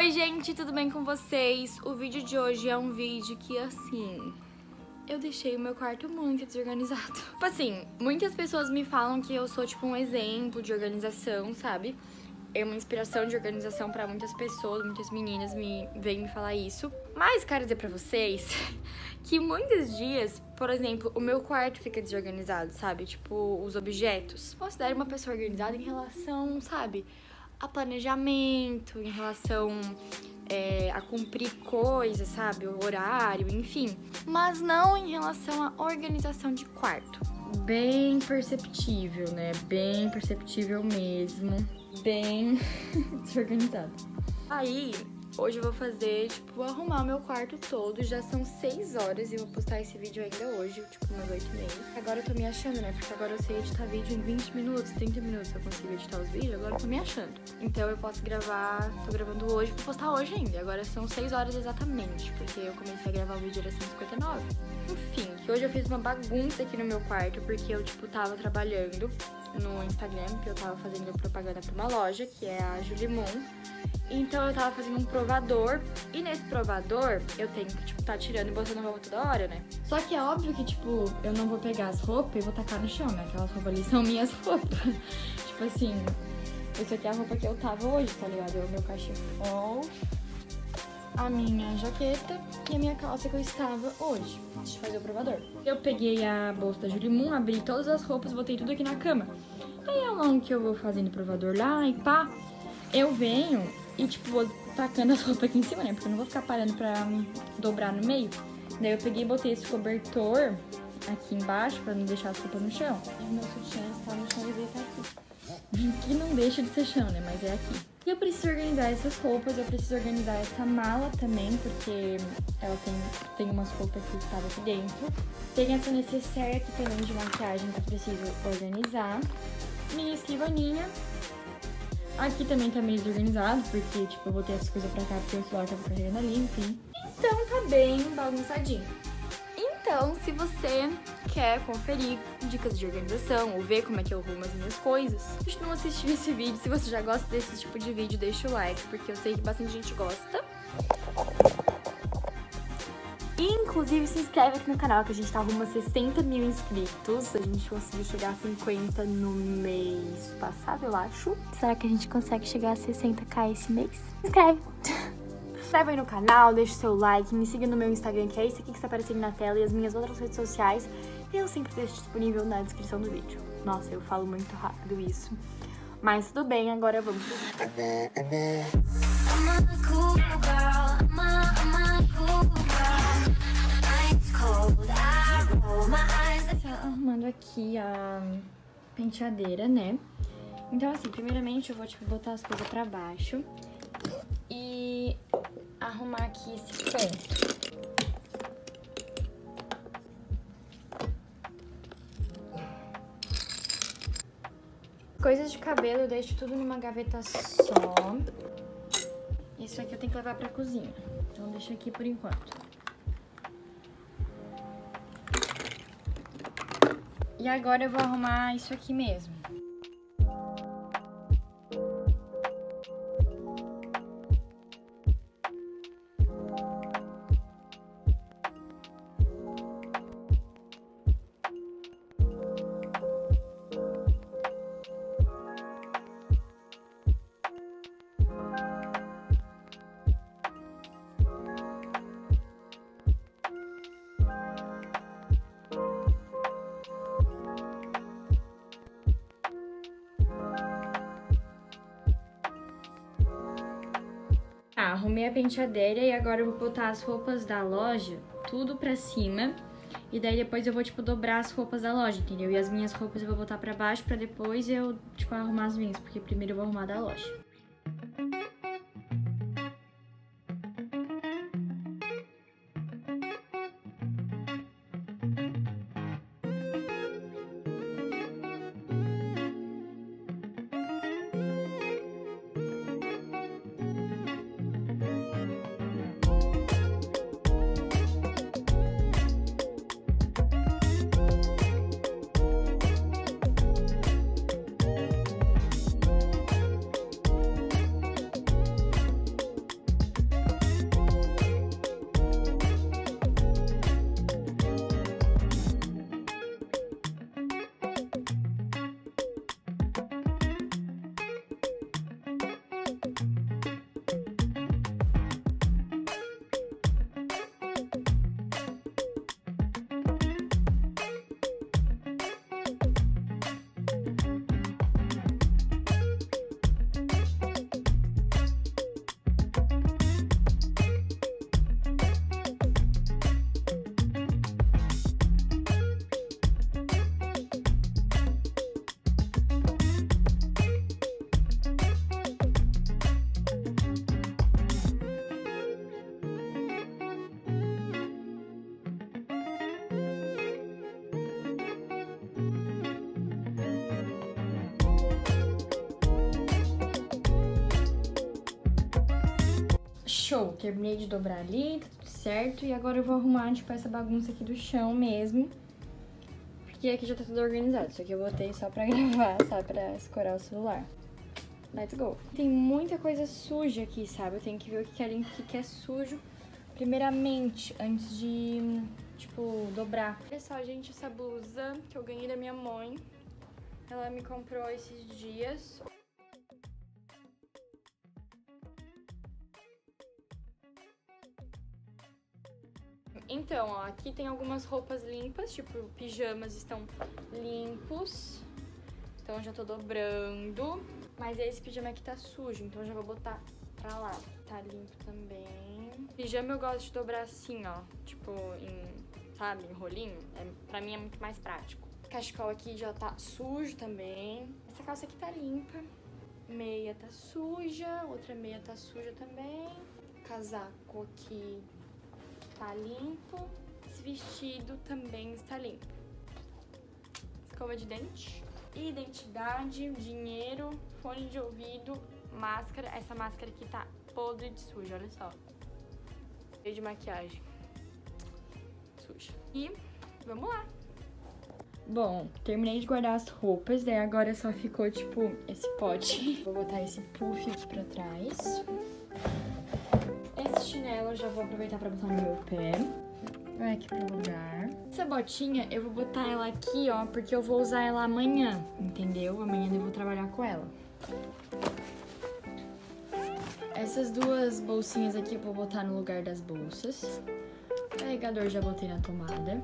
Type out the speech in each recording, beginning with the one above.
Oi gente, tudo bem com vocês? O vídeo de hoje é um vídeo que, assim, eu deixei o meu quarto muito desorganizado. Tipo assim, muitas pessoas me falam que eu sou tipo um exemplo de organização, sabe? É uma inspiração de organização pra muitas pessoas, muitas meninas vêm me falar isso. Mas quero dizer pra vocês que muitos dias, por exemplo, o meu quarto fica desorganizado, sabe? Tipo, os objetos. Considero uma pessoa organizada em relação, sabe, a planejamento, em relação a cumprir coisas, sabe? O horário, enfim. Mas não em relação à organização de quarto. Bem perceptível, né? Bem perceptível mesmo. Bem desorganizado. Aí, hoje eu vou fazer, tipo, arrumar o meu quarto todo. Já são 6 horas e eu vou postar esse vídeo ainda hoje, tipo, umas 8h30. Agora eu tô me achando, né? Porque agora eu sei editar vídeo em 20 minutos, 30 minutos eu consigo editar os vídeos. Agora eu tô me achando. Então eu posso gravar, tô gravando hoje, vou postar hoje ainda. Agora são 6 horas exatamente, porque eu comecei a gravar o vídeo, era 5h59. Enfim, que hoje eu fiz uma bagunça aqui no meu quarto, porque eu, tipo, tava trabalhando no Instagram, que eu tava fazendo propaganda pra uma loja, que é a Julimon. Então eu tava fazendo um provador, e nesse provador eu tenho que, tipo, tá tirando e botando roupa toda hora, né? Só que é óbvio que, tipo, eu não vou pegar as roupas e vou tacar no chão, né? Aquelas roupas ali são minhas roupas. Tipo assim, isso aqui é a roupa que eu tava hoje, tá ligado? É o meu cachecol, a minha jaqueta e a minha calça que eu estava hoje, antes de fazer o provador. Eu peguei a bolsa da Julimon, abri todas as roupas, botei tudo aqui na cama. Aí ao longo que eu vou fazendo o provador lá e pá, eu venho e, tipo, vou tacando as roupas aqui em cima, né? Porque eu não vou ficar parando pra dobrar no meio. Daí eu peguei e botei esse cobertor aqui embaixo pra não deixar as roupas no chão. E o meu sutiã está no chão e veio aqui. Que não deixa de ser chão, né? Mas é aqui. E eu preciso organizar essas roupas, eu preciso organizar essa mala também, porque ela tem umas roupas que estavam aqui dentro. Tem essa necessaire aqui também de maquiagem que eu preciso organizar. Minha escrivaninha. Aqui também tá meio desorganizado, porque, tipo, eu botei essas coisas pra cá porque o celular tava carregando ali, enfim. Então tá bem bagunçadinho. Então, se você quer conferir dicas de organização ou ver como é que eu arrumo as minhas coisas, continua assistindo esse vídeo. Se você já gosta desse tipo de vídeo, deixa o like, porque eu sei que bastante gente gosta. Inclusive, se inscreve aqui no canal, que a gente tá rumo a 60 mil inscritos. A gente conseguiu chegar a 50 no mês passado, eu acho. Será que a gente consegue chegar a 60k esse mês? Se inscreve! Se inscreve aí no canal, deixa o seu like, me siga no meu Instagram, que é esse aqui que está aparecendo na tela, e as minhas outras redes sociais. Eu sempre deixo disponível na descrição do vídeo. Nossa, eu falo muito rápido isso. Mas tudo bem, agora vamos pro vídeo. Arrumando aqui a penteadeira, né? Então, assim, primeiramente eu vou, tipo, botar as coisas pra baixo e arrumar aqui esse canto. Coisas de cabelo eu deixo tudo numa gaveta só. Isso aqui eu tenho que levar pra cozinha, então deixa aqui por enquanto. E agora eu vou arrumar isso aqui mesmo. Arrumei a penteadeira e agora eu vou botar as roupas da loja tudo pra cima. E daí depois eu vou, tipo, dobrar as roupas da loja, entendeu? E as minhas roupas eu vou botar pra baixo pra depois eu, tipo, arrumar as minhas. Porque primeiro eu vou arrumar da loja. Show! Terminei de dobrar ali, tá tudo certo. E agora eu vou arrumar, tipo, essa bagunça aqui do chão mesmo. Porque aqui já tá tudo organizado. Isso aqui eu botei só pra gravar, sabe? Pra escorar o celular. Let's go! Tem muita coisa suja aqui, sabe? Eu tenho que ver o que é limpo e o que é sujo. Primeiramente, antes de, tipo, dobrar. Olha só, gente, essa blusa que eu ganhei da minha mãe. Ela me comprou esses dias. Então, ó, aqui tem algumas roupas limpas, tipo, pijamas estão limpos. Então, já tô dobrando. Mas esse pijama aqui tá sujo, então já vou botar pra lá. Tá limpo também. Pijama eu gosto de dobrar assim, ó, tipo, sabe, em rolinho. Pra mim é muito mais prático. O cachecol aqui já tá sujo também. Essa calça aqui tá limpa. Meia tá suja, outra meia tá suja também. Casaco aqui tá limpo. Esse vestido também está limpo. Escova de dente, identidade, dinheiro, fone de ouvido, máscara. Essa máscara aqui tá podre de suja, olha só. Cheio de maquiagem. Suja. E vamos lá. Bom, terminei de guardar as roupas, daí agora só ficou, tipo, esse pote. Vou botar esse puff aqui pra trás. Esse chinelo eu já vou aproveitar pra botar no meu pé. Vai aqui pro lugar. Essa botinha, eu vou botar ela aqui, ó, porque eu vou usar ela amanhã, entendeu? Amanhã eu vou trabalhar com ela. Essas duas bolsinhas aqui eu vou botar no lugar das bolsas. O carregador já botei na tomada.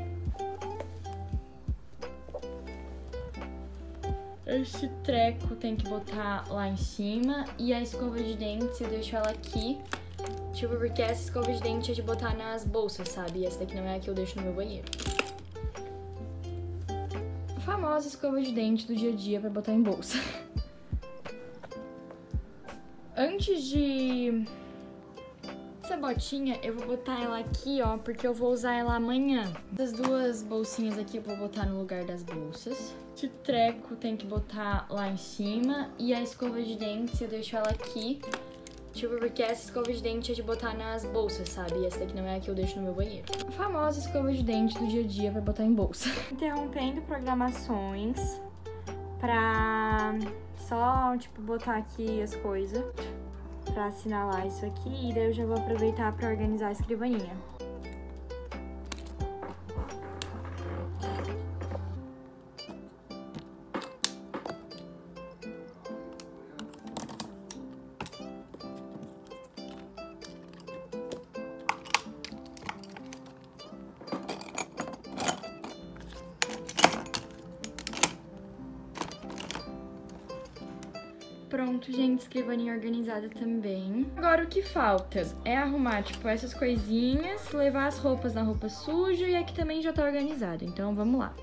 Esse treco tem que botar lá em cima. E a escova de dentes eu deixo ela aqui. Tipo, porque essa escova de dente é de botar nas bolsas, sabe? E essa daqui não é a que eu deixo no meu banheiro. A famosa escova de dente do dia a dia pra botar em bolsa. Antes de... essa botinha, eu vou botar ela aqui, ó, porque eu vou usar ela amanhã. Essas duas bolsinhas aqui eu vou botar no lugar das bolsas. Esse treco tem que botar lá em cima. E a escova de dentes eu deixo ela aqui. Tipo, porque essa escova de dente é de botar nas bolsas, sabe? E essa daqui não é a que eu deixo no meu banheiro. A famosa escova de dente do dia a dia pra botar em bolsa. Interrompendo programações pra só, tipo, botar aqui as coisas pra assinalar isso aqui. E daí eu já vou aproveitar pra organizar a escrivaninha. Pronto, gente, escrivaninha organizada também. Agora o que falta é arrumar, tipo, essas coisinhas, levar as roupas na roupa suja e aqui também já tá organizado, então vamos lá.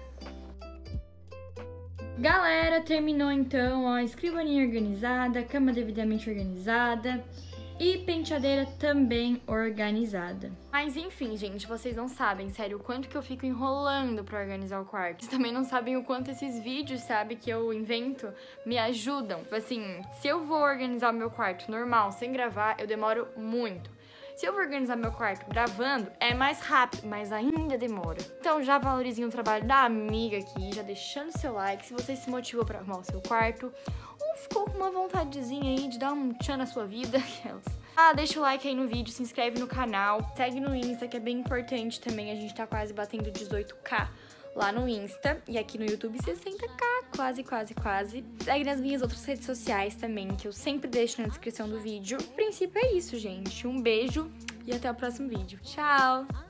Galera, terminou então, ó, escrivaninha organizada, cama devidamente organizada e penteadeira também organizada. Mas enfim, gente, vocês não sabem, sério, o quanto que eu fico enrolando pra organizar o quarto. Vocês também não sabem o quanto esses vídeos, sabe, que eu invento, me ajudam. Assim, se eu vou organizar o meu quarto normal, sem gravar, eu demoro muito. Se eu vou organizar meu quarto gravando, é mais rápido, mas ainda demora. Então já valorizem o trabalho da amiga aqui, já deixando seu like, se você se motivou pra arrumar o seu quarto, ou ficou com uma vontadezinha aí de dar um tchan na sua vida. Ah, deixa o like aí no vídeo, se inscreve no canal, segue no Insta, que é bem importante também, a gente tá quase batendo 18k lá no Insta e aqui no YouTube 60k, quase. Segue nas minhas outras redes sociais também, que eu sempre deixo na descrição do vídeo. O princípio é isso, gente. Um beijo e até o próximo vídeo. Tchau!